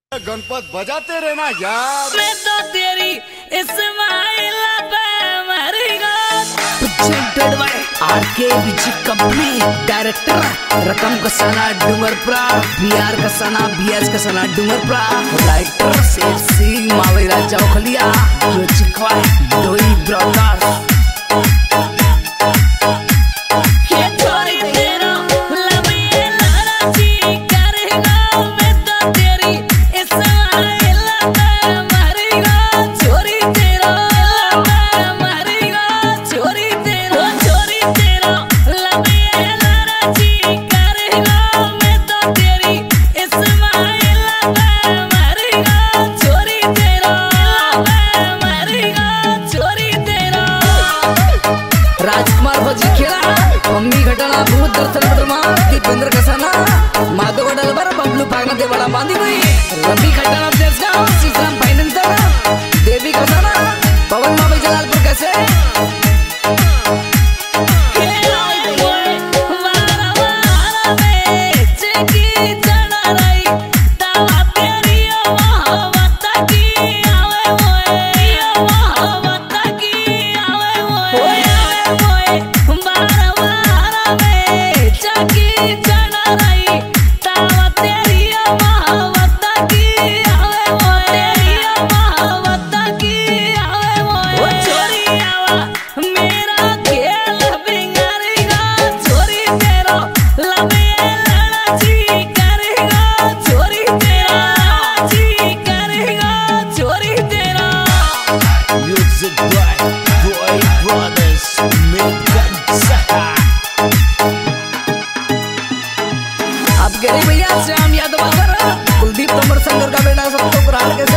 गणपत बजाते रहना यार। मैं तो तेरी स्माइल पे मरेगा। प्रेजेंटेड बाय आरके विजी कंपनी, डायरेक्टर रकम कसाना डूंगरपुरा, बिहार कसाना बीएस कसाना डूंगरपुरा, राइटर सेक्सी मावेरा चौखलिया, म्यूजिक बाय डोई ब्रदर्स। पम्मी खटाना भूपेंद्र खटाना माधव डलबर बबलू पागना देवाला बांधी हुई रवि खटाना सीसम फाइनेंस देवी खटाना पवन मावी जलालपुर कैसे भैया श्याम यादव कुलदीप तोमर संगर का बेटा सब तो कुरान कैसे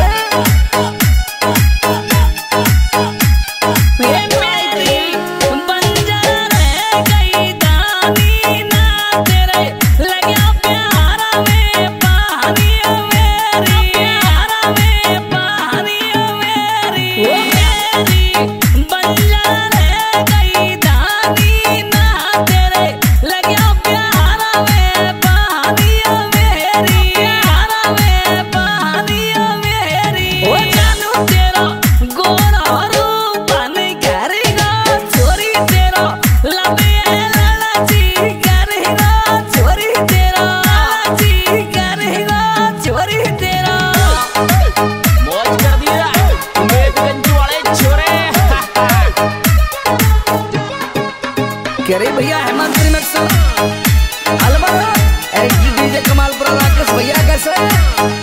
करे भैया हेमंत रिमिक्स अलवर डीजे कमालपुरा राकेश भैया कैसे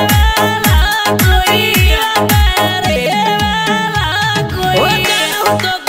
तो